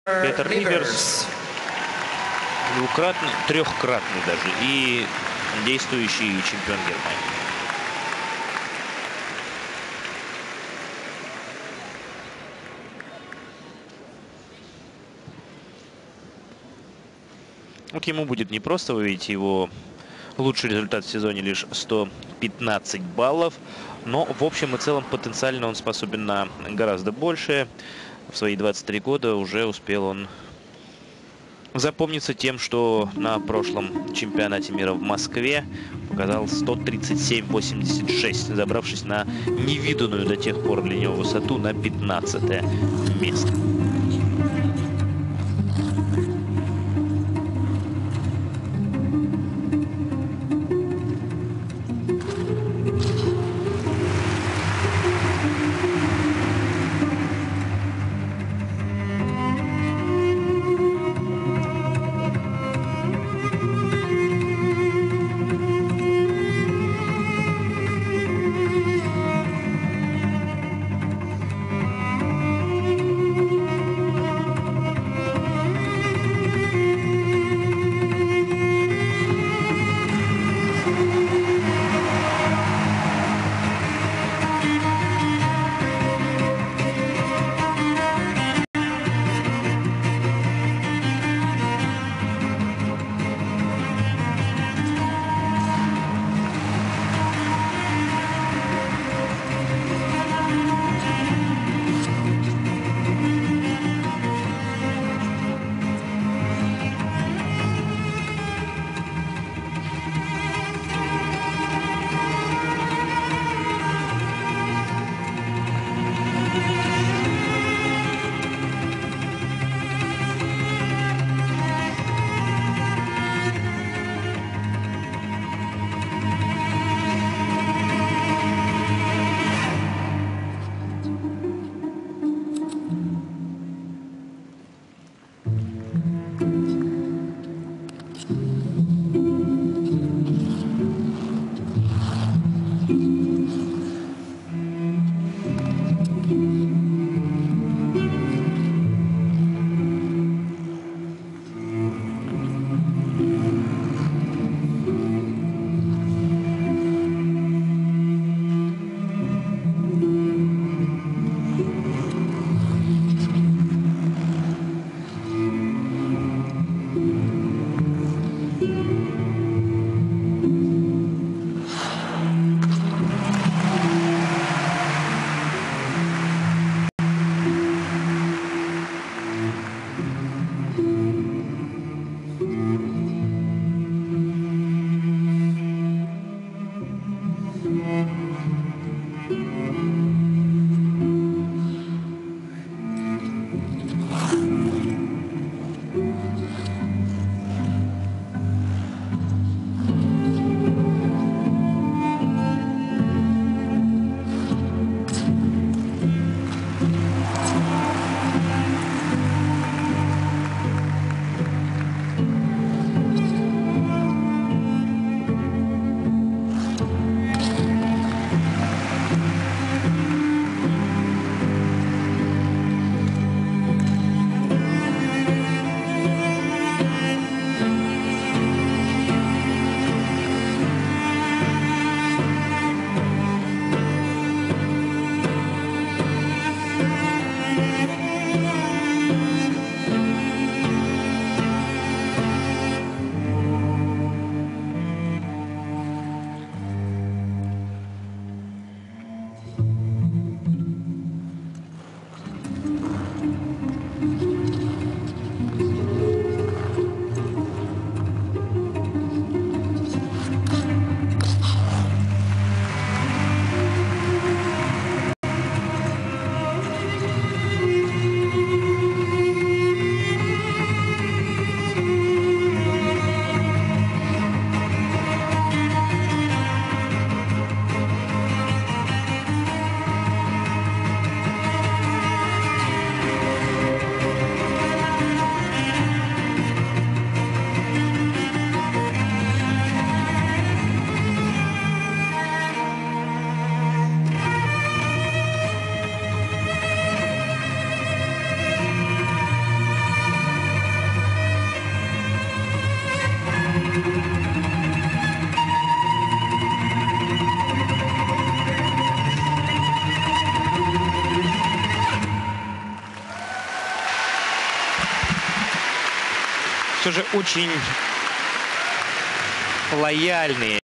Петер Риверс, двукратный, трехкратный даже, и действующий чемпион Германии. Вот ему будет непросто, вы видите, его лучший результат в сезоне лишь 115 баллов. Но в общем и целом потенциально он способен на гораздо большее. В свои 23 года уже успел он запомниться тем, что на прошлом чемпионате мира в Москве показал 137,86, забравшись на невиданную до тех пор для него высоту на 15 место. все же очень лояльные